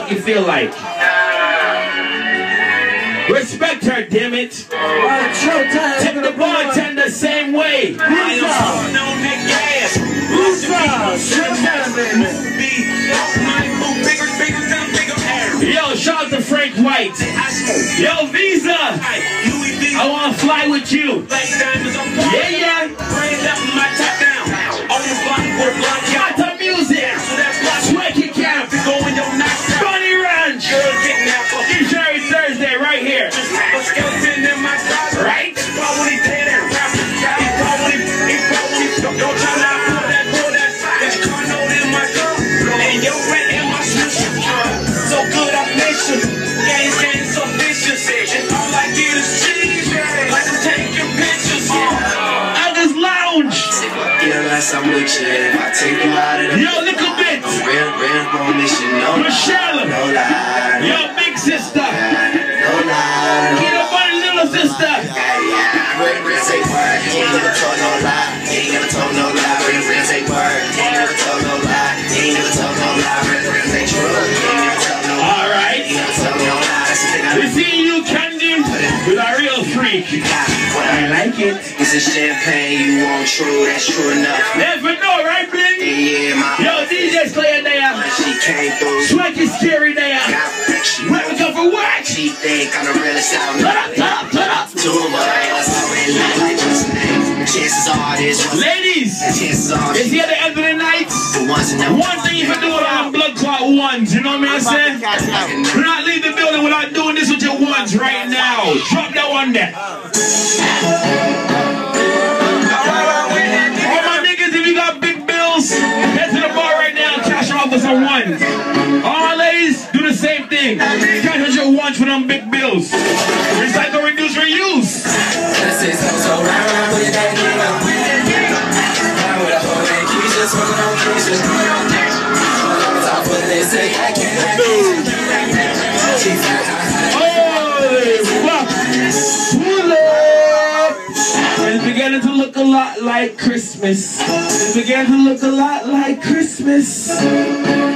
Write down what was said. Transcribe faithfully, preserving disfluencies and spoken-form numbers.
fuck you feel like. Respect her, damn it. Take the bartender same way. Yo, shout out to Frank White. Yo, Visa. I want to fly with you. Yeah, yeah. Got the music. Swanky camp. Bunny Ranch. It's every Thursday right here. Right? So good I miss you. Gang gang so vicious. And all I get is cheese. Like I'm taking pictures. I just lounge. I'm with you. I take you out of the yo, little bit. Real, real permission. No Michelle. No lie. Yo, big sister. No lie. Get up on the little sister. Yeah, yeah. Real, real say word. He ain't never told no lie. He ain't never told no lie. Real, real say word. He ain't never told no lie. He ain't never told no lie. Real, real say true. He ain't never told no lie. All right. He ain't never told no lie. We see you, Candy, with a real freak. I like it. This is champagne, you want true, that's true enough. Never know, right, Bling? Yeah, my yo, D J's playing there. She came through. Swanky scary there. Where we go for what? She think I'm the realest out. Put up, put up, put up. Two of us already like what's the name? Chances are this one. Ladies, it's here the end of the night. One thing you can do with our blood clot ones, you know what I'm saying? Do not leave the building without doing this with your ones right now. Drop that one there. All my niggas, if you got big bills, head to the bar right now and cash off for some ones. All my ladies, do the same thing. Cash out your ones for them big bills. Recycle, reduce, reuse. It's beginning to look a lot like Christmas. It's beginning to look a lot like Christmas.